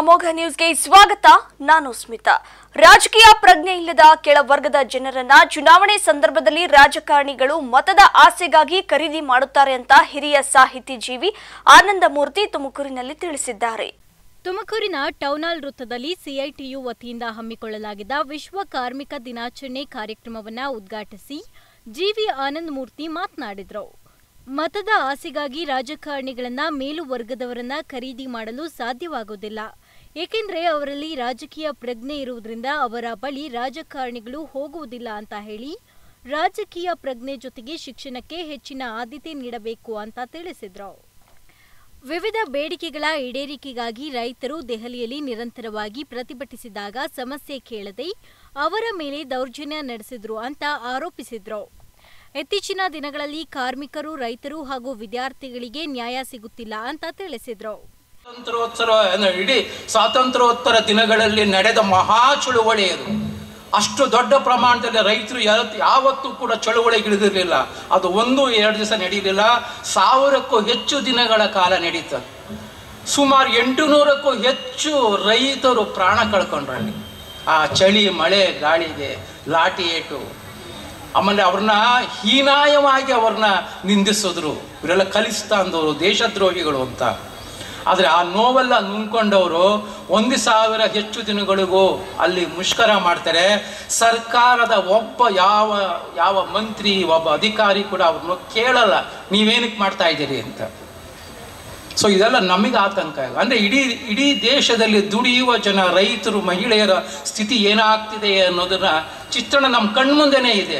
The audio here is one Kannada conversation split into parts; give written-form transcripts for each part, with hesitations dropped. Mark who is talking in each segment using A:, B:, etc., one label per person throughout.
A: ಅಮೋಘ ನ್ಯೂಸ್ಗೆ ಸ್ವಾಗತ. ನಾನು ಸ್ಮಿತಾ. ರಾಜಕೀಯ ಪ್ರಜ್ಞೆ ಇಲ್ಲದ ಕೆಳವರ್ಗದ ಜನರನ್ನ ಚುನಾವಣೆ ಸಂದರ್ಭದಲ್ಲಿ ರಾಜಕಾರಣಿಗಳು ಮತದ ಆಸೆಗಾಗಿ ಖರೀದಿ ಮಾಡುತ್ತಾರೆ ಅಂತ ಹಿರಿಯ ಸಾಹಿತಿ ಜೀವಿ ಆನಂದಮೂರ್ತಿ ತುಮಕೂರಿನಲ್ಲಿ ತಿಳಿಸಿದ್ದಾರೆ.
B: ತುಮಕೂರಿನ ಟೌನ್ ಹಾಲ್ ವೃತ್ತದಲ್ಲಿ ಸಿಐಟಿಯು ವತಿಯಿಂದ ಹಮ್ಮಿಕೊಳ್ಳಲಾಗಿದ್ದ ವಿಶ್ವ ಕಾರ್ಮಿಕ ದಿನಾಚರಣೆ ಕಾರ್ಯಕ್ರಮವನ್ನು ಉದ್ಘಾಟಿಸಿ ಜೀವಿ ಆನಂದಮೂರ್ತಿ ಮಾತನಾಡಿದರು. ಮತದ ಆಸೆಗಾಗಿ ರಾಜಕಾರಣಿಗಳನ್ನ ಮೇಲುವರ್ಗದವರನ್ನ ಖರೀದಿ ಮಾಡಲು ಸಾಧ್ಯವಾಗುವುದಿಲ್ಲ. ಏಕೆಂದರೆ ಅವರಲ್ಲಿ ರಾಜಕೀಯ ಪ್ರಜ್ಞೆ ಇರುವುದರಿಂದ ಅವರ ಬಳಿ ರಾಜಕಾರಣಿಗಳು ಹೋಗುವುದಿಲ್ಲ ಅಂತ ಹೇಳಿ, ರಾಜಕೀಯ ಪ್ರಜ್ಞೆ ಜೊತೆಗೆ ಶಿಕ್ಷಣಕ್ಕೆ ಹೆಚ್ಚಿನ ಆದ್ಯತೆ ನೀಡಬೇಕು ಅಂತ ತಿಳಿಸಿದರು. ವಿವಿಧ ಬೇಡಿಕೆಗಳ ಈಡೇರಿಕೆಗಾಗಿ ರೈತರು ದೆಹಲಿಯಲ್ಲಿ ನಿರಂತರವಾಗಿ ಪ್ರತಿಭಟಿಸಿದಾಗ ಸಮಸ್ಯೆ ಕೇಳದೆ ಅವರ ಮೇಲೆ ದೌರ್ಜನ್ಯ ನಡೆಸಿದ್ರು ಅಂತ ಆರೋಪಿಸಿದ್ರು. ಇತ್ತೀಚಿನ ದಿನಗಳಲ್ಲಿ ಕಾರ್ಮಿಕರು, ರೈತರು ಹಾಗೂ ವಿದ್ಯಾರ್ಥಿಗಳಿಗೆ ನ್ಯಾಯ ಸಿಗುತ್ತಿಲ್ಲ ಅಂತ ತಿಳಿಸಿದ್ರು.
C: ಇಡೀ ಸ್ವಾತಂತ್ರ್ಯೋತ್ತರ ದಿನಗಳಲ್ಲಿ ನಡೆದ ಮಹಾ ಚಳುವಳಿ ಅದು. ಅಷ್ಟು ದೊಡ್ಡ ಪ್ರಮಾಣದಲ್ಲಿ ರೈತರು ಯಾವತ್ತೂ ಕೂಡ ಚಳುವಳಿಗಿಳಿದಿರಲಿಲ್ಲ. ಅದು 1-2 ದಿವಸ ನಡೀಲಿಲ್ಲ, 1000ಕ್ಕೂ ಹೆಚ್ಚು ದಿನಗಳ ಕಾಲ ನಡೀತದೆ. ಸುಮಾರು 800ಕ್ಕೂ ಹೆಚ್ಚು ರೈತರು ಪ್ರಾಣ ಕಳ್ಕೊಂಡ್ರಲ್ಲಿ. ಆ ಚಳಿ, ಮಳೆ, ಗಾಳಿಗೆ ಲಾಠಿ ಏಟು, ಆಮೇಲೆ ಅವ್ರನ್ನ ಹೀನಾಯವಾಗಿ ಅವ್ರನ್ನ ನಿಂದಿಸಿದ್ರು. ಇವರೆಲ್ಲ ಖಲಿಸ್ತಾನದವರು, ದೇಶದ್ರೋಹಿಗಳು ಅಂತ. ಆದರೆ ಆ ನೋವೆಲ್ಲ ನುಂಗ್ಕೊಂಡವರು 1000 ಹೆಚ್ಚು ದಿನಗಳಿಗೂ ಅಲ್ಲಿ ಮುಷ್ಕರ ಮಾಡ್ತಾರೆ. ಸರ್ಕಾರದ ಒಬ್ಬ ಯಾವ ಮಂತ್ರಿ, ಒಬ್ಬ ಅಧಿಕಾರಿ ಕೂಡ ಅವ್ರನ್ನ ಕೇಳಲ್ಲ, ನೀವೇನಕ್ಕೆ ಮಾಡ್ತಾ ಇದ್ದೀರಿ ಅಂತ. ಸೊ ಇದೆಲ್ಲ ನಮಗೆ ಆತಂಕ. ಅಂದರೆ ಇಡೀ ದೇಶದಲ್ಲಿ ದುಡಿಯುವ ಜನ, ರೈತರು, ಮಹಿಳೆಯರ ಸ್ಥಿತಿ ಏನಾಗ್ತಿದೆ ಅನ್ನೋದನ್ನ ಚಿತ್ರಣ ನಮ್ಮ ಕಣ್ಮುಂದೆನೇ ಇದೆ.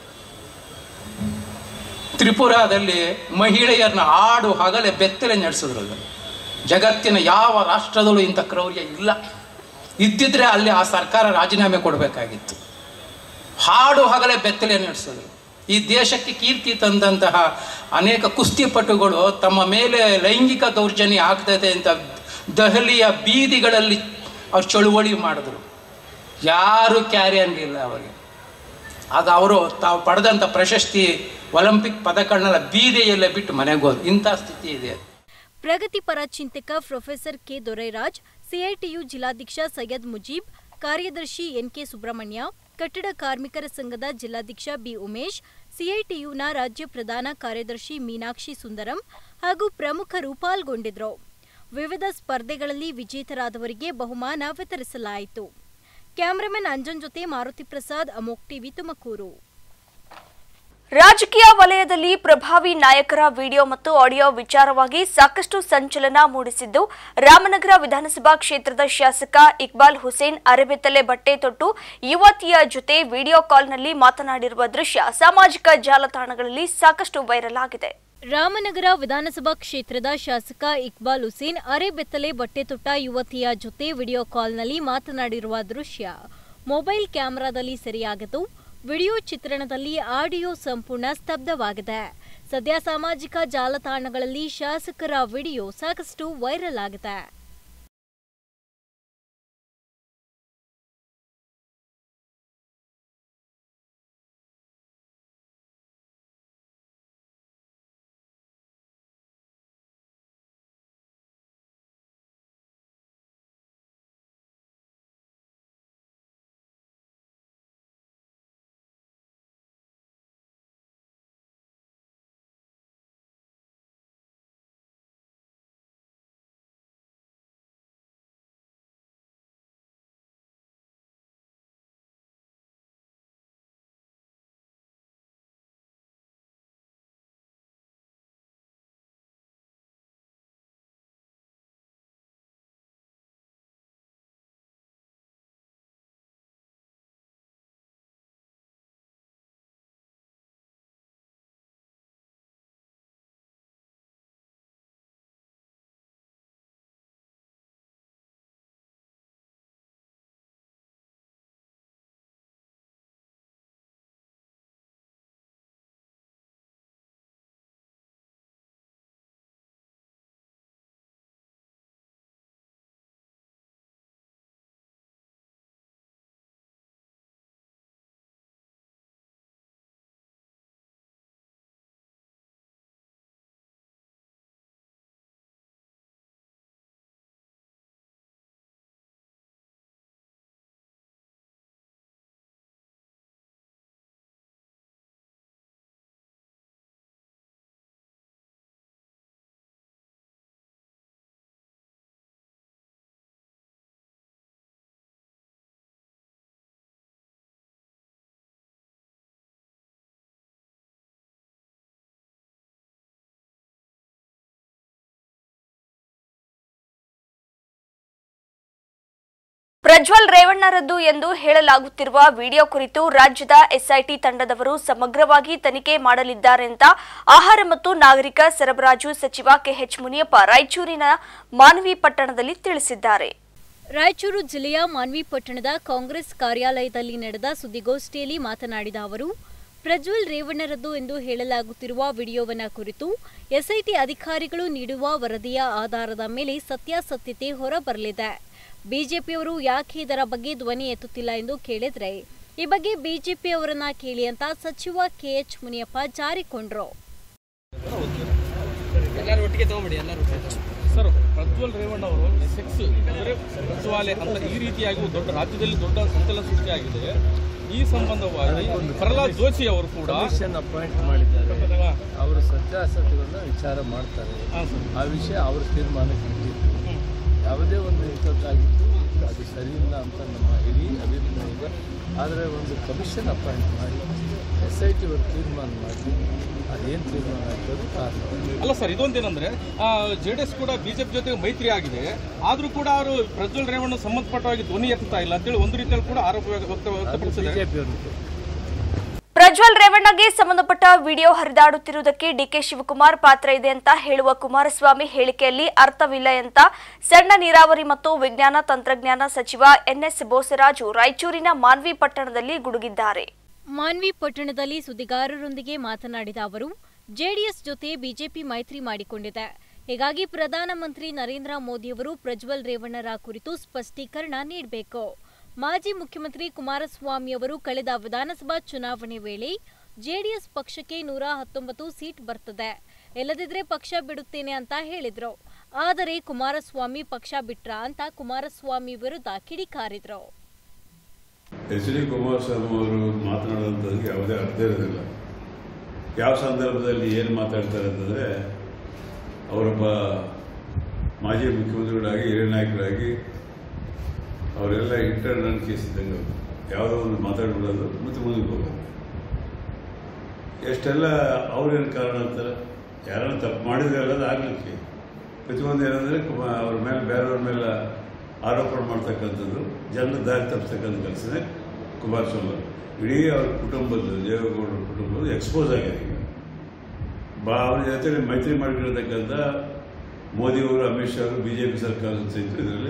C: ತ್ರಿಪುರಾದಲ್ಲಿ ಮಹಿಳೆಯರನ್ನ ಹಾಡು ಹಗಲೇ ಬೆತ್ತಲೆ ನಡೆಸಿದ್ರು. ಜಗತ್ತಿನ ಯಾವ ರಾಷ್ಟ್ರದಲ್ಲೂ ಇಂಥ ಕ್ರೌರ್ಯ ಇಲ್ಲ. ಇದ್ದಿದ್ರೆ ಅಲ್ಲಿ ಆ ಸರ್ಕಾರ ರಾಜೀನಾಮೆ ಕೊಡಬೇಕಾಗಿತ್ತು. ಹಾಡು ಹಗಲೇ ಬೆತ್ತಲೆ ನಡೆಸಿದ್ರು. ಈ ದೇಶಕ್ಕೆ ಕೀರ್ತಿ ತಂದಂತಹ ಅನೇಕ ಕುಸ್ತಿಪಟುಗಳು ತಮ್ಮ ಮೇಲೆ ಲೈಂಗಿಕ ದೌರ್ಜನ್ಯ ಆಗ್ತದೆ ಅಂತ ದೆಹಲಿಯ ಬೀದಿಗಳಲ್ಲಿ ಅವ್ರು ಚಳುವಳಿ ಮಾಡಿದ್ರು. ಯಾರು ಕ್ಯಾರಿ ಅನ್ನಲಿಲ್ಲ ಅವರಿಗೆ. ಆಗ ಅವರು ತಾವು ಪಡೆದಂಥ ಪ್ರಶಸ್ತಿ, ಒಲಿಂಪಿಕ್ ಪದಕಗಳನ್ನೆಲ್ಲ ಬೀದಿಯಲ್ಲೇ ಬಿಟ್ಟು ಮನೆಗೆ ಹೋದ್ರು. ಇಂಥ ಸ್ಥಿತಿ ಇದೆ.
B: ಪ್ರಗತಿಪರ ಚಿಂತಕ ಪ್ರೊಫೆಸರ್ ಕೆ ದೊರೈರಾಜ್, ಸಿಐಟಿಯು ಜಿಲ್ಲಾಧ್ಯಕ್ಷ ಸೈಯದ್ ಮುಜೀಬ್, ಕಾರ್ಯದರ್ಶಿ ಎನ್ಕೆ ಸುಬ್ರಹ್ಮಣ್ಯ, ಕಟ್ಟಡ ಕಾರ್ಮಿಕರ ಸಂಘದ ಜಿಲ್ಲಾಧ್ಯಕ್ಷ ಬಿ ಉಮೇಶ್, ಸಿಐಟಿಯುನ ರಾಜ್ಯ ಪ್ರಧಾನ ಕಾರ್ಯದರ್ಶಿ ಮೀನಾಕ್ಷಿ ಸುಂದರಂ ಹಾಗೂ ಪ್ರಮುಖರು ಪಾಲ್ಗೊಂಡಿದ್ದರು. ವಿವಿಧ ಸ್ಪರ್ಧೆಗಳಲ್ಲಿ ವಿಜೇತರಾದವರಿಗೆ ಬಹುಮಾನ ವಿತರಿಸಲಾಯಿತು. ಕ್ಯಾಮರಾಮನ್ ಅಂಜನ್ ಜೊತೆ ಮಾರುತಿ ಪ್ರಸಾದ್, ಅಮೋಕ್ ಟಿವಿ, ತುಮಕೂರು.
A: ರಾಜಕೀಯ ವಲಯದಲ್ಲಿ ಪ್ರಭಾವಿ ನಾಯಕರ ವಿಡಿಯೋ ಮತ್ತು ಆಡಿಯೋ ವಿಚಾರವಾಗಿ ಸಾಕಷ್ಟು ಸಂಚಲನ ಮೂಡಿಸಿದ್ದು, ರಾಮನಗರ ವಿಧಾನಸಭಾ ಕ್ಷೇತ್ರದ ಶಾಸಕ ಇಕ್ಬಾಲ್ ಹುಸೇನ್ ಅರೆಬೆತ್ತಲೆ ಬಟ್ಟೆ ತೊಟ್ಟು ಯುವತಿಯ ಜೊತೆ ವಿಡಿಯೋ ಕಾಲ್ನಲ್ಲಿ ಮಾತನಾಡಿರುವ ದೃಶ್ಯ ಸಾಮಾಜಿಕ ಜಾಲತಾಣಗಳಲ್ಲಿ ಸಾಕಷ್ಟು ವೈರಲ್ ಆಗಿದೆ.
B: ರಾಮನಗರ ವಿಧಾನಸಭಾ ಕ್ಷೇತ್ರದ ಶಾಸಕ ಇಕ್ಬಾಲ್ ಹುಸೇನ್ ಅರೆಬೆತ್ತಲೆ ಬಟ್ಟೆ ತೊಟ್ಟ ಯುವತಿಯ ಜೊತೆ ವಿಡಿಯೋ ಕಾಲ್ನಲ್ಲಿ ಮಾತನಾಡಿರುವ ದೃಶ್ಯ ಮೊಬೈಲ್ ಕ್ಯಾಮೆರಾದಲ್ಲಿ ಸೆರೆಯಾಗಿದ್ದು, ವಿಡಿಯೋ ಚಿತ್ರಣದಲ್ಲಿ ಆಡಿಯೋ ಸಂಪೂರ್ಣ ಸ್ತಬ್ಧವಾಗಿದೆ. ಸದ್ಯ ಸಾಮಾಜಿಕ ಜಾಲತಾಣಗಳಲ್ಲಿ ಶಾಸಕರ ವಿಡಿಯೋ ಸಾಕಷ್ಟು ವೈರಲ್ ಆಗಿದೆ.
A: ಪ್ರಜ್ವಲ್ ರೇವಣ್ಣರದ್ದು ಎಂದು ಹೇಳಲಾಗುತ್ತಿರುವ ವಿಡಿಯೋ ಕುರಿತು ರಾಜ್ಯದ ಎಸ್ಐಟಿ ತಂಡದವರು ಸಮಗ್ರವಾಗಿ ತನಿಖೆ ಮಾಡಲಿದ್ದಾರೆ ಅಂತ ಆಹಾರ ಮತ್ತು ನಾಗರಿಕ ಸರಬರಾಜು ಸಚಿವ ಕೆಎಚ್ ಮುನಿಯಪ್ಪ ರಾಯಚೂರಿನ ಮಾನ್ವಿ ಪಟ್ಟಣದಲ್ಲಿ ತಿಳಿಸಿದ್ದಾರೆ.
B: ರಾಯಚೂರು ಜಿಲ್ಲೆಯ ಮಾನ್ವಿ ಪಟ್ಟಣದ ಕಾಂಗ್ರೆಸ್ ಕಾರ್ಯಾಲಯದಲ್ಲಿ ನಡೆದ ಸುದ್ದಿಗೋಷ್ಠಿಯಲ್ಲಿ ಮಾತನಾಡಿದ ಅವರು, ಪ್ರಜ್ವಲ್ ರೇವಣ್ಣರದ್ದು ಎಂದು ಹೇಳಲಾಗುತ್ತಿರುವ ವಿಡಿಯೋವನ್ನ ಕುರಿತು ಎಸ್ಐಟಿ ಅಧಿಕಾರಿಗಳು ನೀಡುವ ವರದಿಯ ಆಧಾರದ ಮೇಲೆ ಸತ್ಯಾಸತ್ಯತೆ ಹೊರಬರಲಿದೆ. ಬಿಜೆಪಿಯವರು ಯಾಕೆ ಇದರ ಬಗ್ಗೆ ಧ್ವನಿ ಎತ್ತುತ್ತಿಲ್ಲ ಎಂದು ಕೇಳಿದ್ರೆ, ಈ ಬಗ್ಗೆ ಬಿಜೆಪಿಯವರನ್ನ ಕೇಳಿ ಅಂತ ಸಚಿವ ಕೆಎಚ್ ಮುನಿಯಪ್ಪ ಜಾರಿಕೊಂಡ್ರು.
D: ಸರ್, ಪ್ರಜ್ವಲ್ ರೇವಣ್ಣ ಅವರು ಸೆಕ್ಸ್ ಅಂದರೆ ಸಚಿವಾಲಯ ಅಂತ ಈ ರೀತಿಯಾಗಿ ದೊಡ್ಡ ರಾಜ್ಯದಲ್ಲಿ ದೊಡ್ಡ ಸಂಚಲನ ಸೃಷ್ಟಿಯಾಗಿದೆ. ಈ ಸಂಬಂಧವಾಗಿ ಪ್ರಹ್ಲಾದ್ ಜೋಶಿ ಅವರು ಕೂಡ
E: ಅಪಾಯಿಂಟ್ ಮಾಡಿದ್ದಾರೆ. ಅವರು ಸತ್ಯಾಸತ್ಯವನ್ನು ವಿಚಾರ ಮಾಡ್ತಾರೆ. ಆ ವಿಷಯ ಅವರ ತೀರ್ಮಾನಕ್ಕೆ ಬಿಟ್ಟಿದ್ದು. ಯಾವುದೇ ಒಂದು ಇಷ್ಟೊತ್ತಾಗಿದ್ದು ಅದು ಸರಿ ಇಲ್ಲ ಅಂತ ನಮ್ಮ ಇಡೀ ಅಭಿಪ್ರಾಯ ಇದೆ. ಆದರೆ ಒಂದು ಕಮಿಷನ್ ಅಪಾಯಿಂಟ್ ಮಾಡಿ SIT ಅವರು ತೀರ್ಮಾನ ಮಾಡಿ ಅದೇನು ತೀರ್ಮಾನ ಆಗ್ತದೆ ಕಾರಣ
D: ಅಲ್ಲ ಸರ್. ಇದೊಂದೇನೆಂದರೆ JDS ಕೂಡ ಬಿಜೆಪಿ ಜೊತೆಗೆ ಮೈತ್ರಿ ಆಗಿದೆ. ಆದರೂ ಕೂಡ ಅವರು ಪ್ರಜ್ವಲ್ ರೇವಣ್ಣ ಸಂಬಂಧಪಟ್ಟವಾಗಿ ಧ್ವನಿ ಎತ್ತುತ್ತಾ ಇಲ್ಲ ಅಂತೇಳಿ ಒಂದು ರೀತಿಯಲ್ಲಿ ಕೂಡ ಆರೋಪ ವ್ಯಕ್ತಪಡಿಸಿದ್ದಾರೆ.
E: ಬಿಜೆಪಿಯವರು
A: ಪ್ರಜ್ವಲ್ ರೇವಣ್ಣಗೆ ಸಂಬಂಧಪಟ್ಟ ವಿಡಿಯೋ ಹರಿದಾಡುತ್ತಿರುವುದಕ್ಕೆ ಡಿಕೆ ಶಿವಕುಮಾರ್ ಪಾತ್ರ ಇದೆ ಅಂತ ಹೇಳುವ ಕುಮಾರಸ್ವಾಮಿ ಹೇಳಿಕೆಯಲ್ಲಿ ಅರ್ಥವಿಲ್ಲ ಅಂತ ಸಣ್ಣ ನೀರಾವರಿ ಮತ್ತು ವಿಜ್ಞಾನ ತಂತ್ರಜ್ಞಾನ ಸಚಿವ NS ಬೋಸರಾಜು ರಾಯಚೂರಿನ ಮಾನ್ವಿ ಪಟ್ಟಣದಲ್ಲಿ ಗುಡುಗಿದ್ದಾರೆ.
B: ಮಾನ್ವಿ ಪಟ್ಟಣದಲ್ಲಿ ಸುದ್ದಿಗಾರರೊಂದಿಗೆ ಮಾತನಾಡಿದ ಅವರು, ಜೆಡಿಎಸ್ ಜೊತೆ ಬಿಜೆಪಿ ಮೈತ್ರಿ ಮಾಡಿಕೊಂಡಿದೆ. ಹೀಗಾಗಿ ಪ್ರಧಾನಮಂತ್ರಿ ನರೇಂದ್ರ ಮೋದಿಯವರು ಪ್ರಜ್ವಲ್ ರೇವಣ್ಣರ ಕುರಿತು ಸ್ಪಷ್ಟೀಕರಣ ನೀಡಬೇಕು. ಮಾಜಿ ಮುಖ್ಯಮಂತ್ರಿ ಕುಮಾರಸ್ವಾಮಿಯವರು ಕಳೆದ ವಿಧಾನಸಭಾ ಚುನಾವಣೆ ವೇಳೆ ಜೆಡಿಎಸ್ ಪಕ್ಷಕ್ಕೆ 119 ಸೀಟ್ ಬರ್ತದೆ, ಇಲ್ಲದಿದ್ರೆ ಪಕ್ಷ ಬಿಡುತ್ತೇನೆ ಅಂತ ಹೇಳಿದ್ರು. ಆದರೆ ಕುಮಾರಸ್ವಾಮಿ ಪಕ್ಷ ಬಿಟ್ರ ಅಂತ ಕುಮಾರಸ್ವಾಮಿ ವಿರುದ್ಧ ಕಿಡಿಕಾರಿದ್ರು.
F: HD ಕುಮಾರಸ್ವಾಮಿ ಅವರು ಮಾತನಾಡುವಂಥದ್ದು ಯಾವುದೇ ಅರ್ಥ ಇರೋದಿಲ್ಲ. ಯಾವ ಸಂದರ್ಭದಲ್ಲಿ ಏನು ಮಾತಾಡ್ತಾರೆ ಅಂತಂದರೆ, ಅವರೊಬ್ಬ ಮಾಜಿ ಮುಖ್ಯಮಂತ್ರಿಗಳಾಗಿ ಹಿರಿಯ ನಾಯಕರಾಗಿ ಅವರೆಲ್ಲ ಇಂಟರ್ನಲ್ ಕೇಸ್ ಇದ್ದಂಗೆ ಯಾವುದೋ ಒಂದು ಮಾತಾಡ್ಬಿಡೋದು ಮತ್ತು ಮುಂದಕ್ಕೆ ಹೋಗೋದು. ಎಷ್ಟೆಲ್ಲ ಅವ್ರೇನು ಕಾರಣ ಅಂತಾರೆ, ಯಾರನ್ನ ತಪ್ಪು ಮಾಡಿದ್ರೆ ಅಲ್ಲದು ಆಗಲಿಕ್ಕೆ ಪ್ರತಿಯೊಂದು ಏನಂದರೆ ಅವ್ರ ಮೇಲೆ ಬೇರೆಯವ್ರ ಮೇಲೆ ಆರೋಪ ಮಾಡ್ತಕ್ಕಂಥದ್ದು, ಜನರ ದಾರಿ ತಪ್ಪಿಸ್ತಕ್ಕಂಥ ಕೆಲಸನೇ ಕುಮಾರಸ್ವಾಮಿ ಅವರು. ಇಡೀ ಅವ್ರ ಕುಟುಂಬದ್ದು, ದೇವೇಗೌಡರ ಕುಟುಂಬದ್ದು ಎಕ್ಸ್ಪೋಸ್ ಆಗಿದೆ. ಈಗ ಅವ್ರ ಜೊತೆ ಮೈತ್ರಿ ಮಾಡಿಕೊಂಡಿರ್ತಕ್ಕಂಥ ಮೋದಿಯವರು, ಅಮಿತ್ ಶಾ ಅವರು, BJP ಸರ್ಕಾರದ ಸಹಿತ ಇದರಲ್ಲಿ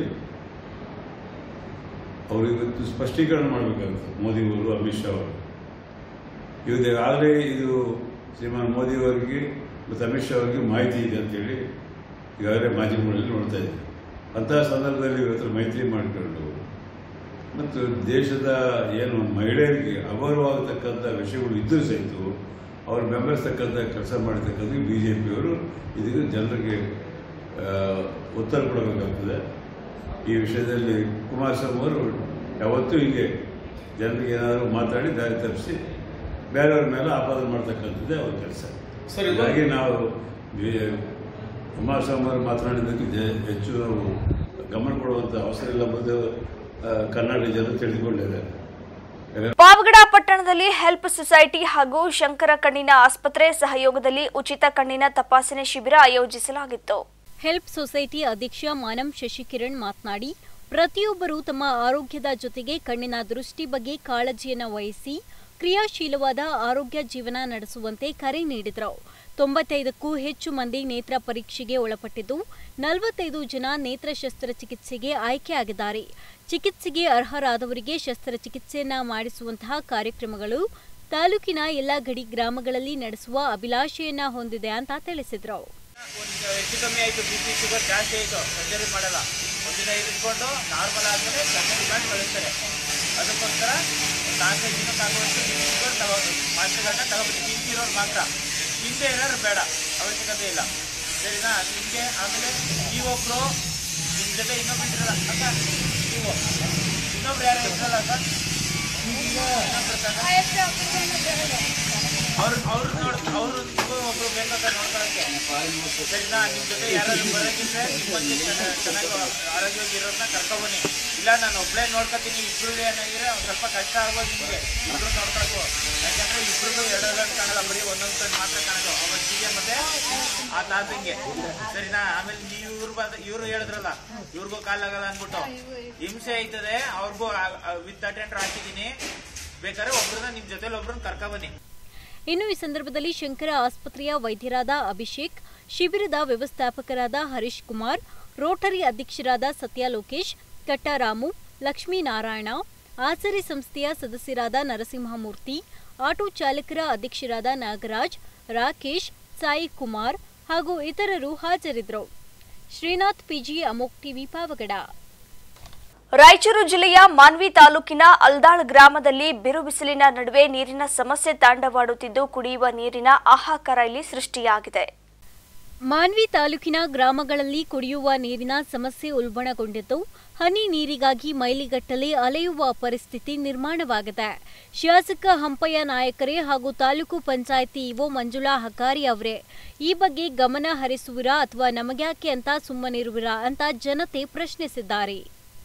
F: ಅವರಿವತ್ತು ಸ್ಪಷ್ಟೀಕರಣ ಮಾಡಬೇಕಾಗುತ್ತೆ. ಮೋದಿಯವರು, ಅಮಿತ್ ಶಾ ಅವರು ಆಗಲೇ ಇದು ಶ್ರೀಮಾನ್ ಮೋದಿಯವರಿಗೆ ಮತ್ತು ಅಮಿತ್ ಶಾ ಅವರಿಗೆ ಮಾಹಿತಿ ಇದೆ ಅಂತೇಳಿ ಈಗಾಗಲೇ ಮಾಧ್ಯಮಗಳಲ್ಲಿ ನೋಡ್ತಾ ಇದ್ದೀವಿ. ಅಂತಹ ಸಂದರ್ಭದಲ್ಲಿ ಇವತ್ತು ಮೈತ್ರಿ ಮಾಡಿಕೊಂಡು ಮತ್ತು ದೇಶದ ಏನು ಮಹಿಳೆಯರಿಗೆ ಅಗೌರವಾಗತಕ್ಕಂಥ ವಿಷಯಗಳು ಇದ್ದರೂ ಸಹಿತ ಅವರು ಬೆಂಬಲಿಸ್ತಕ್ಕಂಥ ಕೆಲಸ ಮಾಡಿರ್ತಕ್ಕಂಥ BJPಯವರು ಇದಕ್ಕೆ ಜನರಿಗೆ ಉತ್ತರ ಕೊಡಬೇಕಾಗ್ತದೆ. ಈ ವಿಷಯದಲ್ಲಿ ಕುಮಾರಸ್ವಾಮಿ ಅವರು ಯಾವತ್ತೂ ಹೀಗೆ ಜನರಿಗೆ ಏನಾದರೂ ಮಾತಾಡಿ ದಾರಿ ತಪ್ಪಿಸಿ ಬೇರೆಯವ್ರ ಮೇಲೆ ಆಪಾದನೆ ಮಾಡ್ತಕ್ಕಂಥದ್ದೇ ಅವ್ರ ಕೆಲಸ. ಹೀಗಾಗಿ ನಾವು ಕುಮಾರಸ್ವಾಮಿ ಅವರು ಮಾತನಾಡಿದ್ದಕ್ಕೆ ಹೆಚ್ಚು ನಾವು ಗಮನ ಕೊಡುವಂಥ ಅವಸರ ಇಲ್ಲ ಎಂಬುದು ಕರ್ನಾಟಕ ಜನರು ತಿಳಿದುಕೊಂಡಿದ್ದಾರೆ.
A: ಪಾವಗಡ ಪಟ್ಟಣದಲ್ಲಿ ಹೆಲ್ಪ್ ಸೊಸೈಟಿ ಹಾಗೂ ಶಂಕರ ಕಣ್ಣಿನ ಆಸ್ಪತ್ರೆ ಸಹಯೋಗದಲ್ಲಿ ಉಚಿತ ಕಣ್ಣಿನ ತಪಾಸಣೆ ಶಿಬಿರ ಆಯೋಜಿಸಲಾಗಿತ್ತು.
B: ಹೆಲ್ಪ್ ಸೊಸೈಟಿ ಅಧ್ಯಕ್ಷ ಮಾನಂ ಶಶಿಕಿರಣ್ ಮಾತನಾಡಿ, ಪ್ರತಿಯೊಬ್ಬರೂ ತಮ್ಮ ಆರೋಗ್ಯದ ಜೊತೆಗೆ ಕಣ್ಣಿನ ದೃಷ್ಟಿ ಬಗ್ಗೆ ಕಾಳಜಿಯನ್ನು ವಹಿಸಿ ಕ್ರಿಯಾಶೀಲವಾದ ಆರೋಗ್ಯ ಜೀವನ ನಡೆಸುವಂತೆ ಕರೆ ನೀಡಿದರು. 95ಕ್ಕೂ ಹೆಚ್ಚು ಮಂದಿ ನೇತ್ರ ಪರೀಕ್ಷೆಗೆ ಒಳಪಟ್ಟಿದ್ದು 45 ಜನ ನೇತ್ರ ಶಸ್ತ್ರಚಿಕಿತ್ಸೆಗೆ ಆಯ್ಕೆಯಾಗಿದ್ದಾರೆ. ಚಿಕಿತ್ಸೆಗೆ ಅರ್ಹರಾದವರಿಗೆ ಶಸ್ತ್ರಚಿಕಿತ್ಸೆಯನ್ನ ಮಾಡಿಸುವಂತಹ ಕಾರ್ಯಕ್ರಮಗಳು ತಾಲೂಕಿನ ಎಲ್ಲ ಗಡಿ ಗ್ರಾಮಗಳಲ್ಲಿ ನಡೆಸುವ ಅಭಿಲಾಷೆಯನ್ನ ಹೊಂದಿದೆ ಅಂತ ತಿಳಿಸಿದರು.
G: ಹೆಚ್ಚು ಕಮ್ಮಿ ಆಯಿತು, BP ಶುಗರ್ ಜಾಸ್ತಿ ಆಯಿತು, ಸರ್ಜರಿ ಮಾಡಲ್ಲ, ಒಂದಿನ ಇಟ್ಕೊಂಡು ನಾರ್ಮಲ್ ಆದಮೇಲೆ ಸರ್ಜರಿ ಮಾಡಿ ಕಳಿಸ್ತಾರೆ. ಅದಕ್ಕೋಸ್ಕರ 4-5 ದಿನ ತಗೊಂಡು ಶುಗರ್ ಮಾತ್ರೆಗಳನ್ನ ತಗೋಬೇಕು. BP ಇರೋರು ಮಾತ್ರ, ಹಿಂದೆ ಏನಾದ್ರು ಬೇಡ, ಅವಶ್ಯಕತೆ ಇಲ್ಲ, ಸರಿನಾ? ನಿಮಗೆ ಆಮೇಲೆ ಒಬ್ಬರು ನಿಮ್ಮ ಜೊತೆ ಇನ್ನೊಬ್ರು ಇರಲ್ಲ ಅಕ್ಕ, ಇನ್ನೊಬ್ರು ಯಾರು ಇರಲ್ಲ ಸರ್, ಅವರು ಒಬ್ರು ಬೇಕಾದ್ರೆ ನೋಡ್ಕೊಳ್ಳೋಕ್ಕೆ, ಸರಿನಾ? ನಿಮ್ಮ ಜೊತೆ ಯಾರಾದ್ರೂ ಬರೋಕ್ಕಿದ್ರೆ ನಿಮ್ಮ ಚೆನ್ನಾಗಿ ಆರೋಗ್ಯವಾಗಿ ಇರೋದನ್ನ ಕರ್ಕೊಬನ್ನಿ. ಇಲ್ಲ ನಾನು ಒಬ್ಬಳೇ ನೋಡ್ಕೊತೀನಿ, ಇಬ್ರು ಏನಾಗಿದ್ರೆ ಒಂದು ಸ್ವಲ್ಪ ಕಷ್ಟ ಆಗೋದು ನಿಮಗೆ, ಇಬ್ರು ನೋಡ್ಕೊಳ್ಬೇಕು. ಯಾಕಂದ್ರೆ ಇಬ್ರಿಗೂ 2 ಗಂಟೆ ಕಾಣಲ್ಲ, ಬರೀ ಒಂದೊಂದು ಕಣ್ಣು ಮಾತ್ರ ಕಾಣೋದು ಅವತ್ತಿಗೆ ಮತ್ತೆ ಆ ತಾತಂಗೆ, ಸರಿನಾ? ಆಮೇಲೆ ಇವ್ರು ಹೇಳಿದ್ರಲ್ಲ ಇವ್ರಿಗೂ ಕಾಲಾಗಲ್ಲ ಅಂದ್ಬಿಟ್ಟು ಹಿಂಸೆ ಆಯ್ತದೆ, ಅವ್ರಿಗೂ ವಿತ್ ಅಟೆಂಡರ್ ಹಾಕಿದ್ದೀನಿ, ಬೇಕಾದ್ರೆ ಒಬ್ರನ್ನ ನಿಮ್ ಜೊತೆಲಿ ಒಬ್ರನ್ನ ಕರ್ಕ ಬನ್ನಿ.
B: ಇನ್ನು ಈ ಸಂದರ್ಭದಲ್ಲಿ ಶಂಕರ ಆಸ್ಪತ್ರೆಯ ವೈದ್ಯರಾದ ಅಭಿಷೇಕ್, ಶಿಬಿರದ ವ್ಯವಸ್ಥಾಪಕರಾದ ಹರೀಶ್ ಕುಮಾರ್, ರೋಟರಿ ಅಧ್ಯಕ್ಷರಾದ ಸತ್ಯ ಲೋಕೇಶ್, ಕಟ್ಟರಾಮು, ಲಕ್ಷ್ಮೀನಾರಾಯಣ, ಆಸರೆ ಸಂಸ್ಥೆಯ ಸದಸ್ಯರಾದ ನರಸಿಂಹಮೂರ್ತಿ, ಆಟೋ ಚಾಲಕರ ಅಧ್ಯಕ್ಷರಾದ ನಾಗರಾಜ್, ರಾಕೇಶ್, ಸಾಯಿ ಕುಮಾರ್ ಹಾಗೂ ಇತರರು ಹಾಜರಿದ್ದರು. ಶ್ರೀನಾಥ್ ಪಿಜಿ, ಅಮೋಕ್ ಟಿವಿ, ಪಾವಗಡ.
A: ರಾಯಚೂರು ಜಿಲ್ಲೆಯ ಮಾನ್ವಿ ತಾಲೂಕಿನ ಅಲ್ದಾಳ್ ಗ್ರಾಮದಲ್ಲಿ ಬಿರು ಬಿಸಿಲಿನ ನಡುವೆ ನೀರಿನ ಸಮಸ್ಯೆ ತಾಂಡವಾಡುತ್ತಿದ್ದು ಕುಡಿಯುವ ನೀರಿನ ಹಾಹಾಕಾರ ಇಲ್ಲಿ ಸೃಷ್ಟಿಯಾಗಿದೆ.
B: ಮಾನ್ವಿ ತಾಲೂಕಿನ ಗ್ರಾಮಗಳಲ್ಲಿ ಕುಡಿಯುವ ನೀರಿನ ಸಮಸ್ಯೆ ಉಲ್ಬಣಗೊಂಡಿದ್ದು, ಹನಿ ನೀರಿಗಾಗಿ ಮೈಲಿಗಟ್ಟಲೆ ಅಲೆಯುವ ಪರಿಸ್ಥಿತಿ ನಿರ್ಮಾಣವಾಗಿದೆ. ಶಾಸಕ ಹಂಪಯ್ಯ ನಾಯಕರೇ ಹಾಗೂ ತಾಲೂಕು ಪಂಚಾಯಿತಿ ಇಒ ಮಂಜುಳಾ ಹಕಾರಿ ಅವರೇ ಈ ಬಗ್ಗೆ ಗಮನ ಹರಿಸುವಿರಾ ಅಥವಾ ನಮಗ್ಯಾಕೆ ಅಂತ ಸುಮ್ಮನಿರುವಿರಾ ಅಂತ ಜನತೆ ಪ್ರಶ್ನಿಸಿದ್ದಾರೆ.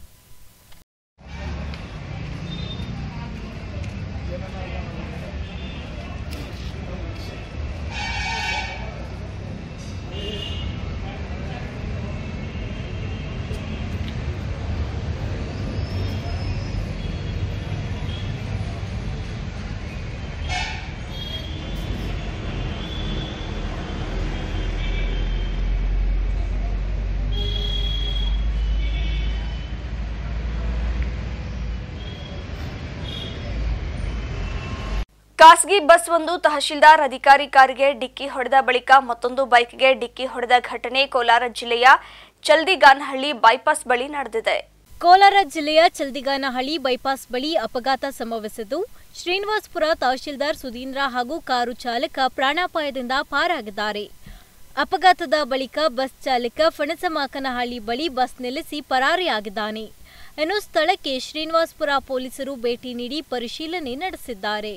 A: ಖಾಸಗಿ ಬಸ್ ಒಂದು ತಹಶೀಲ್ದಾರ್ ಅಧಿಕಾರಿ ಕಾರಿಗೆ ಡಿಕ್ಕಿ ಹೊಡೆದ ಬಳಿಕ ಮತ್ತೊಂದು ಬೈಕ್ಗೆ ಡಿಕ್ಕಿ ಹೊಡೆದ ಘಟನೆ ಕೋಲಾರ ಜಿಲ್ಲೆಯ ಚಲ್ದಿಗಾನಹಳ್ಳಿ ಬೈಪಾಸ್ ಬಳಿ ನಡೆದಿದೆ.
B: ಕೋಲಾರ ಜಿಲ್ಲೆಯ ಚಲ್ದಿಗಾನಹಳ್ಳಿ ಬೈಪಾಸ್ ಬಳಿ ಅಪಘಾತ ಸಂಭವಿಸಿದ್ದು, ಶ್ರೀನಿವಾಸಪುರ ತಹಶೀಲ್ದಾರ್ ಸುಧೀಂದ್ರ ಹಾಗೂ ಕಾರು ಚಾಲಕ ಪ್ರಾಣಾಪಾಯದಿಂದ ಪಾರಾಗಿದ್ದಾರೆ. ಅಪಘಾತದ ಬಳಿಕ ಬಸ್ ಚಾಲಕ ಫಣಸಮಾಕನಹಳ್ಳಿ ಬಳಿ ಬಸ್ ನಿಲ್ಲಿಸಿ ಪರಾರಿಯಾಗಿದ್ದಾನೆ. ಇನ್ನು ಸ್ಥಳಕ್ಕೆ ಶ್ರೀನಿವಾಸಪುರ ಪೊಲೀಸರು ಭೇಟಿ ನೀಡಿ ಪರಿಶೀಲನೆ ನಡೆಸಿದ್ದಾರೆ.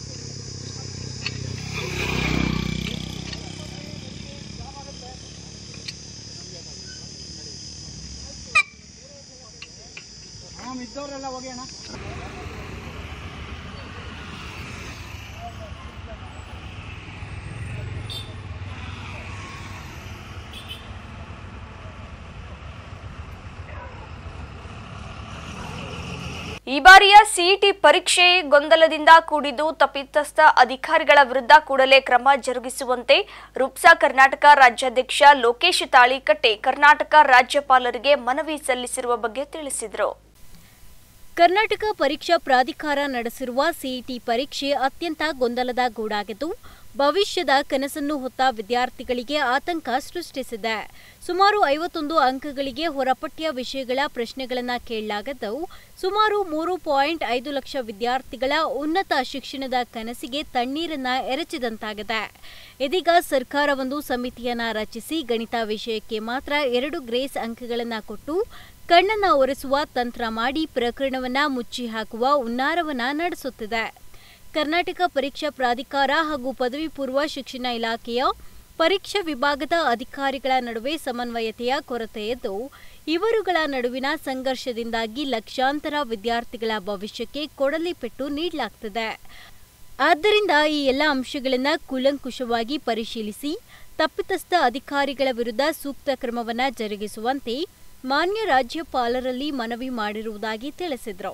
A: ಈ ಬಾರಿಯ ಸಿಇಟಿ ಪರೀಕ್ಷೆ ಗೊಂದಲದಿಂದ ಕೂಡಿದ್ದು, ತಪ್ಪಿತಸ್ಥ ಅಧಿಕಾರಿಗಳ ವಿರುದ್ಧ ಕೂಡಲೇ ಕ್ರಮ ಜರುಗಿಸುವಂತೆ ರುಪ್ಸಾ ಕರ್ನಾಟಕ ರಾಜ್ಯಾಧ್ಯಕ್ಷ ಲೋಕೇಶ್ ತಾಳಿಕಟ್ಟೆ ಕರ್ನಾಟಕ ರಾಜ್ಯಪಾಲರಿಗೆ ಮನವಿ ಸಲ್ಲಿಸಿರುವ ಬಗ್ಗೆ ತಿಳಿಸಿದರು.
B: ಕರ್ನಾಟಕ ಪರೀಕ್ಷಾ ಪ್ರಾಧಿಕಾರ ನಡೆಸಿರುವ ಸಿಇಟಿ ಪರೀಕ್ಷೆ ಅತ್ಯಂತ ಗೊಂದಲದ ಗೂಡಾಗಿದ್ದು, ಭವಿಷ್ಯದ ಕನಸನ್ನು ಹೊತ್ತ ವಿದ್ಯಾರ್ಥಿಗಳಿಗೆ ಆತಂಕ ಸೃಷ್ಟಿಸಿದೆ. ಸುಮಾರು 51 ಅಂಕಗಳಿಗೆ ಹೊರಪಠ್ಯ ವಿಷಯಗಳ ಪ್ರಶ್ನೆಗಳನ್ನು ಕೇಳಲಾಗಿದ್ದು, ಸುಮಾರು 3.5 ಲಕ್ಷ ವಿದ್ಯಾರ್ಥಿಗಳ ಉನ್ನತ ಶಿಕ್ಷಣದ ಕನಸಿಗೆ ತಣ್ಣೀರನ್ನ ಎರಚಿದಂತಾಗಿದೆ. ಇದೀಗ ಸರ್ಕಾರವೊಂದು ಸಮಿತಿಯನ್ನ ರಚಿಸಿ ಗಣಿತ ವಿಷಯಕ್ಕೆ ಮಾತ್ರ 2 ಗ್ರೇಸ್ ಅಂಕಗಳನ್ನು ಕೊಟ್ಟು ಕಣ್ಣನ್ನ ಒರೆಸುವ ತಂತ್ರ ಮಾಡಿ ಪ್ರಕರಣವನ್ನ ಮುಚ್ಚಿ ಹಾಕುವ ಹುನ್ನಾರವನ್ನ ನಡೆಸುತ್ತಿದೆ. ಕರ್ನಾಟಕ ಪರೀಕ್ಷಾ ಪ್ರಾಧಿಕಾರ ಹಾಗೂ ಪದವಿ ಪೂರ್ವ ಶಿಕ್ಷಣ ಇಲಾಖೆಯ ಪರೀಕ್ಷಾ ವಿಭಾಗದ ಅಧಿಕಾರಿಗಳ ನಡುವೆ ಸಮನ್ವಯತೆಯ ಕೊರತೆ ಇದ್ದು, ಇವರುಗಳ ನಡುವಿನ ಸಂಘರ್ಷದಿಂದಾಗಿ ಲಕ್ಷಾಂತರ ವಿದ್ಯಾರ್ಥಿಗಳ ಭವಿಷ್ಯಕ್ಕೆ ಕೊಡಲಿ ಪೆಟ್ಟು ನೀಡಲಾಗುತ್ತಿದೆ. ಆದ್ದರಿಂದ ಈ ಎಲ್ಲ ಅಂಶಗಳನ್ನು ಕೂಲಂಕುಷವಾಗಿ ಪರಿಶೀಲಿಸಿ ತಪ್ಪಿತಸ್ಥ ಅಧಿಕಾರಿಗಳ ವಿರುದ್ಧ ಸೂಕ್ತ ಕ್ರಮವನ್ನು ಜರುಗಿಸುವಂತೆ ಮಾನ್ಯ ರಾಜ್ಯಪಾಲರಲ್ಲಿ ಮನವಿ ಮಾಡಿರುವುದಾಗಿ ತಿಳಿಸಿದರು.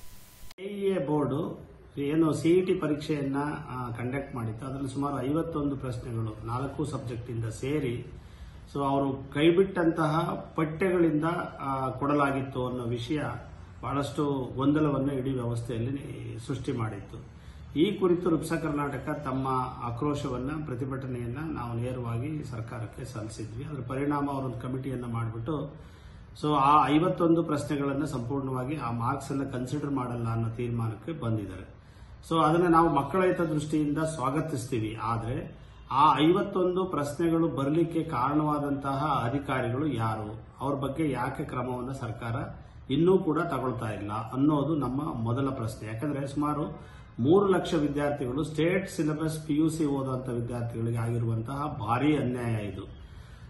H: ಬೋರ್ಡು ಏನು ಸಿಇಟಿ ಪರೀಕ್ಷೆಯನ್ನ ಕಂಡಕ್ಟ್ ಮಾಡಿತ್ತು, ಅದರಲ್ಲಿ ಸುಮಾರು 51 ಪ್ರಶ್ನೆಗಳು 4 ಸಬ್ಜೆಕ್ಟ್ ಇಂದ ಸೇರಿ ಅವರು ಕೈಬಿಟ್ಟಂತಹ ಪಠ್ಯಗಳಿಂದ ಕೊಡಲಾಗಿತ್ತು ಅನ್ನೋ ವಿಷಯ ಬಹಳಷ್ಟು ಗೊಂದಲವನ್ನು ಇಡೀ ವ್ಯವಸ್ಥೆಯಲ್ಲಿ ಸೃಷ್ಟಿ ಮಾಡಿತ್ತು. ಈ ಕುರಿತು ರುಪ್ಸಾ ಕರ್ನಾಟಕ ತಮ್ಮ ಆಕ್ರೋಶವನ್ನ ಪ್ರತಿಭಟನೆಯನ್ನ ನಾವು ನೇರವಾಗಿ ಸರ್ಕಾರಕ್ಕೆ ಸಲ್ಲಿಸಿದ್ವಿ. ಅದರ ಪರಿಣಾಮ ಅವರೊಂದು ಕಮಿಟಿಯನ್ನ ಮಾಡಿಬಿಟ್ಟು ಆ 51 ಪ್ರಶ್ನೆಗಳನ್ನು ಸಂಪೂರ್ಣವಾಗಿ ಆ ಮಾರ್ಕ್ಸ್ ಅನ್ನು ಕನ್ಸಿಡರ್ ಮಾಡಲ್ಲ ಅನ್ನೋ ತೀರ್ಮಾನಕ್ಕೆ ಬಂದಿದ್ದಾರೆ. ಅದನ್ನ ನಾವು ಮಕ್ಕಳ ಹಿತದೃಷ್ಟಿಯಿಂದ ಸ್ವಾಗತಿಸ್ತೀವಿ. ಆದರೆ ಆ 51 ಪ್ರಶ್ನೆಗಳು ಬರಲಿಕ್ಕೆ ಕಾರಣವಾದಂತಹ ಅಧಿಕಾರಿಗಳು ಯಾರು, ಅವ್ರ ಬಗ್ಗೆ ಯಾಕೆ ಕ್ರಮವನ್ನು ಸರ್ಕಾರ ಇನ್ನೂ ಕೂಡ ತಗೊಳ್ತಾ ಇಲ್ಲ ಅನ್ನೋದು ನಮ್ಮ ಮೊದಲ ಪ್ರಶ್ನೆ. ಯಾಕಂದ್ರೆ ಸುಮಾರು 3 ಲಕ್ಷ ವಿದ್ಯಾರ್ಥಿಗಳು ಸ್ಟೇಟ್ ಸಿಲೆಬಸ್ PUC ಓದುವಂತಹ ವಿದ್ಯಾರ್ಥಿಗಳಿಗೆ ಆಗಿರುವಂತಹ ಭಾರಿ ಅನ್ಯಾಯ ಇದು.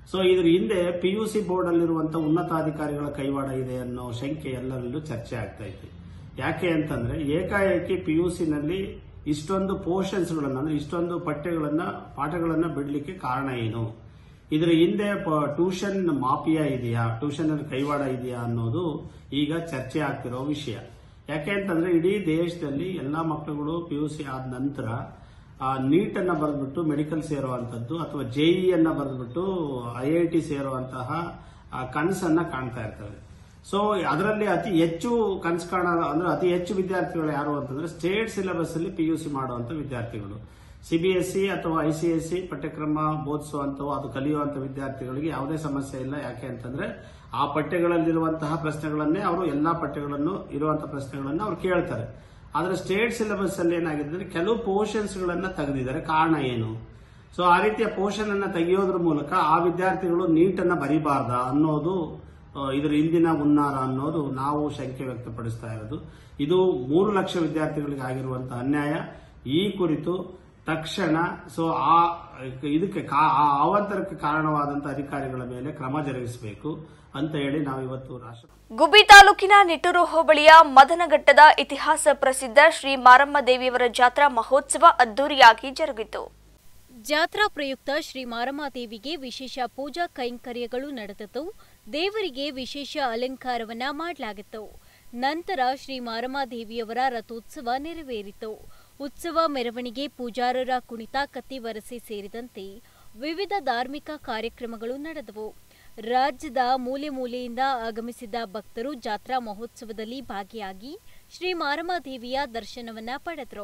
H: ಸೊ ಇದ್ರ ಹಿಂದೆ PUC ಬೋರ್ಡ್ ಅಲ್ಲಿರುವಂತಹ ಉನ್ನತಾಧಿಕಾರಿಗಳ ಕೈವಾಡ ಇದೆ ಅನ್ನೋ ಶಂಕೆ ಎಲ್ಲರಲ್ಲೂ ಚರ್ಚೆ ಆಗ್ತಾ ಇದೆ. ಯಾಕೆ ಅಂತಂದ್ರೆ ಏಕಾಏಕಿ PUC ನಲ್ಲಿ ಇಷ್ಟೊಂದು ಪೋರ್ಷನ್ಸ್ಗಳನ್ನ ಅಂದ್ರೆ ಇಷ್ಟೊಂದು ಪಾಠಗಳನ್ನ ಬಿಡ್ಲಿಕ್ಕೆ ಕಾರಣ ಏನು? ಇದರ ಹಿಂದೆ ಟ್ಯೂಷನ್ ಮಾಫಿಯಾ ಇದೆಯಾ, ಟ್ಯೂಷನ್ ಅಲ್ಲಿ ಕೈವಾಡ ಇದೆಯಾ ಅನ್ನೋದು ಈಗ ಚರ್ಚೆ ಆಗ್ತಿರೋ ವಿಷಯ. ಯಾಕೆ ಅಂತಂದ್ರೆ ಇಡೀ ದೇಶದಲ್ಲಿ ಎಲ್ಲಾ ಮಕ್ಕಳುಗಳು PUC ಆದ ನಂತರ ನೀಟ್ ಅನ್ನ ಬರೆದ್ಬಿಟ್ಟು ಮೆಡಿಕಲ್ ಸೇರುವಂತದ್ದು ಅಥವಾ JEE ಅನ್ನ ಬರೆದ್ಬಿಟ್ಟು IIT ಸೇರುವಂತಹ ಕನಸನ್ನ ಕಾಣ್ತಾ ಇರ್ತವೆ. ಸೊ ಅದರಲ್ಲಿ ಅತಿ ಹೆಚ್ಚು ಕನಸು ಅಂದ್ರೆ ಅತಿ ಹೆಚ್ಚು ವಿದ್ಯಾರ್ಥಿಗಳು ಯಾರು ಅಂತಂದ್ರೆ ಸ್ಟೇಟ್ ಸಿಲೆಬಸ್ ಅಲ್ಲಿ PUC ಮಾಡುವಂತ ವಿದ್ಯಾರ್ಥಿಗಳು. CBSE ಅಥವಾ ICSE ಪಠ್ಯಕ್ರಮ ಬೋಧಿಸುವಂತವು ಅದು ಕಲಿಯುವಂತ ವಿದ್ಯಾರ್ಥಿಗಳಿಗೆ ಯಾವುದೇ ಸಮಸ್ಯೆ ಇಲ್ಲ. ಯಾಕೆ ಅಂತಂದ್ರೆ ಆ ಪಠ್ಯಗಳಲ್ಲಿರುವಂತಹ ಪ್ರಶ್ನೆಗಳನ್ನೇ ಅವರು ಎಲ್ಲಾ ಪಠ್ಯಗಳನ್ನು ಇರುವಂತಹ ಪ್ರಶ್ನೆಗಳನ್ನ ಅವ್ರು ಕೇಳ್ತಾರೆ. ಆದ್ರೆ ಸ್ಟೇಟ್ ಸಿಲೆಬಸ್ ಅಲ್ಲಿ ಏನಾಗಿದೆ, ಕೆಲವು ಪೋರ್ಷನ್ಸ್ ಗಳನ್ನ ತೆಗೆದಿದ್ದಾರೆ. ಕಾರಣ ಏನು? ಸೊ ಆ ರೀತಿಯ ಪೋರ್ಷನ್ ಅನ್ನ ತೆಗೆಯೋದ್ರ ಮೂಲಕ ಆ ವಿದ್ಯಾರ್ಥಿಗಳು ನೀಟ್ ಅನ್ನ ಬರೀಬಾರ್ದ ಅನ್ನೋದು ಇದರ ಹಿಂದಿನ ಹುನ್ನಾರ ಅನ್ನೋದು ನಾವು ಶಂಕೆ ವ್ಯಕ್ತಪಡಿಸ್ತಾ ಇರೋದು. ಇದು 3 ಲಕ್ಷ ವಿದ್ಯಾರ್ಥಿಗಳಿಗೆ ಆಗಿರುವಂತಹ ಅನ್ಯಾಯ. ಈ ಕುರಿತು ತಕ್ಷಣ ಇದಕ್ಕೆ ಅವಾಂತರಕ್ಕೆ ಕಾರಣವಾದಂತಹ ಅಧಿಕಾರಿಗಳ ಮೇಲೆ ಕ್ರಮ ಜರುಗಿಸಬೇಕು ಅಂತ ಹೇಳಿ ನಾವು ಇವತ್ತು
A: ಗುಬ್ಬಿ ತಾಲೂಕಿನ ನಿಟ್ಟೂರು ಹೋಬಳಿಯ ಮದನಘಟ್ಟದ ಇತಿಹಾಸ ಪ್ರಸಿದ್ಧ ಶ್ರೀ ಮಾರಮ್ಮ ದೇವಿಯವರ ಜಾತ್ರಾ ಮಹೋತ್ಸವ ಅದ್ದೂರಿಯಾಗಿ ಜರುಗಿತು.
B: ಜಾತ್ರಾ ಪ್ರಯುಕ್ತ ಶ್ರೀ ಮಾರಮ್ಮ ದೇವಿಗೆ ವಿಶೇಷ ಪೂಜಾ ಕೈಂಕರ್ಯಗಳು ನಡೆದಿತ್ತು. ದೇವರಿಗೆ ವಿಶೇಷ ಅಲಂಕಾರವನ್ನ ಮಾಡಲಾಗಿತ್ತು. ನಂತರ ಶ್ರೀ ಮಾರಮ್ಮ ದೇವಿಯವರ ರಥೋತ್ಸವ ನೆರವೇರಿತು. ಉತ್ಸವ ಮೆರವಣಿಗೆ, ಪೂಜಾರರ ಕುಣಿತ, ಕತ್ತಿ ವರಸೆ ಸೇರಿದಂತೆ ವಿವಿಧ ಧಾರ್ಮಿಕ ಕಾರ್ಯಕ್ರಮಗಳು ನಡೆದವು. ರಾಜ್ಯದ ಮೂಲೆ ಮೂಲೆಯಿಂದ ಆಗಮಿಸಿದ ಭಕ್ತರು ಜಾತ್ರಾ ಮಹೋತ್ಸವದಲ್ಲಿ ಭಾಗಿಯಾಗಿ ಶ್ರೀ ಮಾರಮ್ಮ ದೇವಿಯ ದರ್ಶನವನ್ನ ಪಡೆದರು.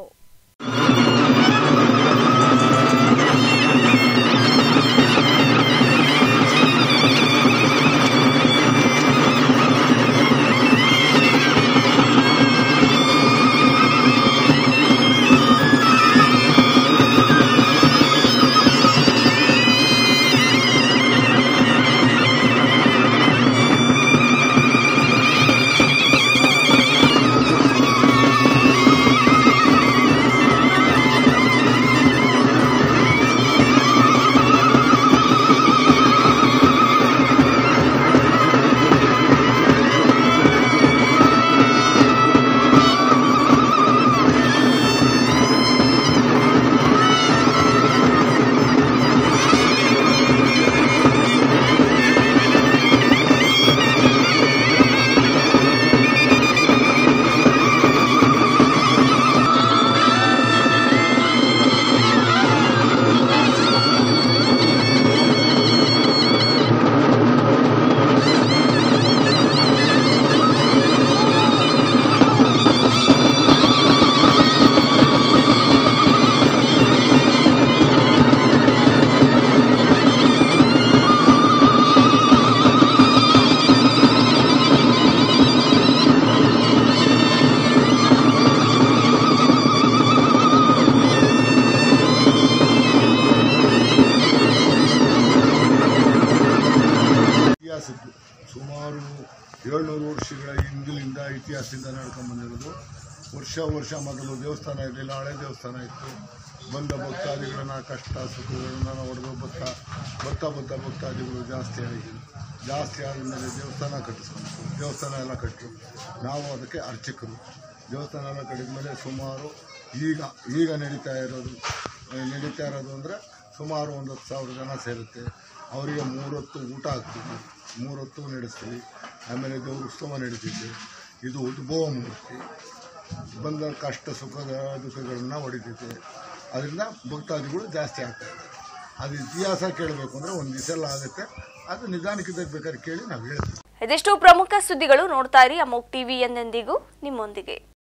I: ಸುಮಾರು 700 ವರ್ಷಗಳ ಹಿಂದಿನಿಂದ ಇತಿಹಾಸದಿಂದ ನಡ್ಕೊಂಡು ಬಂದಿರೋದು. ವರ್ಷ ಮೊದಲು ದೇವಸ್ಥಾನ ಇರಲಿಲ್ಲ, ಹಳೆ ದೇವಸ್ಥಾನ ಇತ್ತು. ಬಂದ ಭಕ್ತಾದಿಗಳನ್ನ ಕಷ್ಟ ಸುಖಗಳನ್ನು ಹೊಡೆದು ಬತ್ತ ಭಕ್ತಾದಿಗಳು ಜಾಸ್ತಿ ಆದಮೇಲೆ ದೇವಸ್ಥಾನ ಕಟ್ಟಿಸ್ಕೊಂಡು ದೇವಸ್ಥಾನ ಎಲ್ಲ ಕಟ್ಟರು. ನಾವು ಅದಕ್ಕೆ ಅರ್ಚಕರು. ದೇವಸ್ಥಾನ ಎಲ್ಲ ಕಟ್ಟಿದ ಮೇಲೆ ಸುಮಾರು ಈಗ ನಡೀತಾ ಇರೋದು ಅಂದರೆ ಸುಮಾರು 10,000 ಜನ ಸೇರುತ್ತೆ. ಅವರಿಗೆ 3 ಹೊತ್ತು ಊಟ ಹಾಕ್ತೀವಿ, 3 ಹೊತ್ತು ನಡೆಸ್ತೀವಿ. ಆಮೇಲೆ ದೇವ್ರ ಉತ್ಸವ ನಡೀತಿದೆ. ಇದು ಉದ್ಭವ ಮೂರ್ತಿ. ಬಂದ ಕಷ್ಟ ಸುಖದ ದುಃಖಗಳನ್ನ ಹೊಡಿತೈತೆ. ಅದರಿಂದ ಭಕ್ತಾದಿಗಳು ಜಾಸ್ತಿ ಆಗ್ತಾರೆ. ಅದು ಇತಿಹಾಸ ಕೇಳಬೇಕು ಅಂದರೆ ಒಂದು ದಿವಸ ಎಲ್ಲ ಆಗುತ್ತೆ. ಅದು ನಿಧಾನಕ್ಕಿದ್ದಾಗ ಬೇಕಾದ್ರೆ ಕೇಳಿ ನಾವು ಹೇಳ್ತೀವಿ.
A: ಇದಿಷ್ಟು ಪ್ರಮುಖ ಸುದ್ದಿಗಳು. ನೋಡ್ತಾ ಇರಿ ಅಮೋಕ್ ಟಿವಿ, ಎಂದೆಂದಿಗೂ ನಿಮ್ಮೊಂದಿಗೆ.